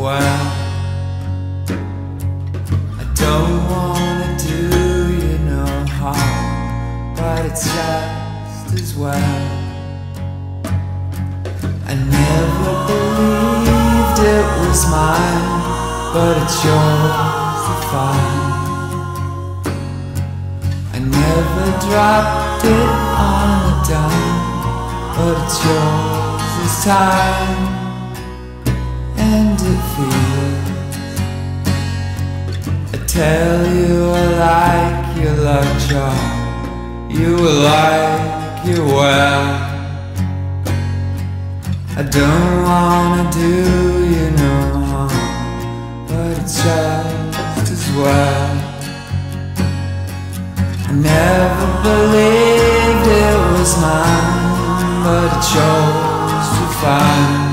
well. I don't wanna do you no harm, but it's just as well. I never believed it was mine, but it's yours to find. I never dropped it on a dime, but it's yours this time. And it feels, I tell you I like your Luckcharm, you will like it well. I don't wanna do you no harm, but it's just as well. I never believed it was mine, but it's yours to find.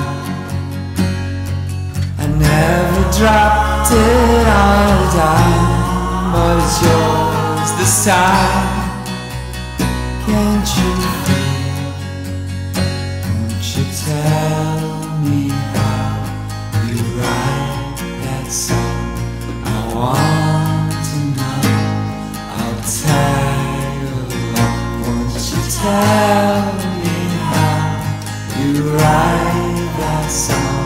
I never dropped it on a dime, but it's yours this time. Can't you feel? Won't you tell me how you write that song? I want to know. I'll tag along. Won't you tell me how you write that song?